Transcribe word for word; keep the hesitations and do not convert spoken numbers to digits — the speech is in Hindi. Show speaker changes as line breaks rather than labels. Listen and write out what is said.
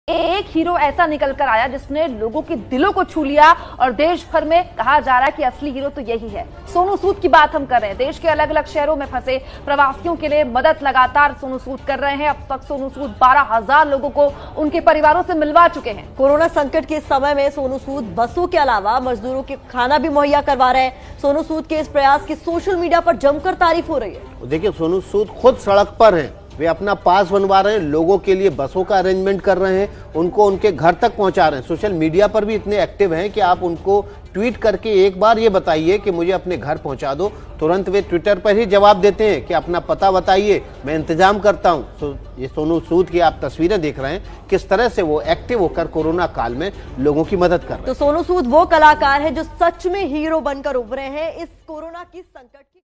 एक हीरो ऐसा निकल कर आया जिसने लोगों के दिलों को छू लिया और देश भर में कहा जा रहा है कि असली हीरो तो यही है। सोनू सूद की बात हम कर रहे हैं। देश के अलग अलग शहरों में फंसे प्रवासियों के लिए मदद लगातार सोनू सूद कर रहे हैं। अब तक सोनू सूद बारह हजार लोगों को उनके परिवारों से मिलवा चुके हैं।
कोरोना संकट के समय में सोनू सूद बसों के अलावा मजदूरों के खाना भी मुहैया करवा रहे हैं। सोनू सूद के इस प्रयास की सोशल मीडिया पर जमकर तारीफ हो रही है।
देखिए, सोनू सूद खुद सड़क पर हैं, वे अपना पास बनवा रहे हैं, लोगों के लिए बसों का अरेंजमेंट कर रहे हैं, उनको उनके घर तक पहुंचा रहे हैं। सोशल मीडिया पर भी इतने एक्टिव हैं कि आप उनको ट्वीट करके एक बार ये बताइए कि मुझे अपने घर पहुंचा दो, तुरंत वे ट्विटर पर ही जवाब देते हैं कि अपना पता बताइए, मैं इंतजाम करता हूं। तो ये सोनू सूद की आप तस्वीरें देख रहे हैं, किस तरह से वो एक्टिव होकर कोरोना काल में लोगों की मदद कर रहे हैं।
तो सोनू सूद वो कलाकार है जो सच में हीरो बनकर उभरे हैं इस कोरोना की संकट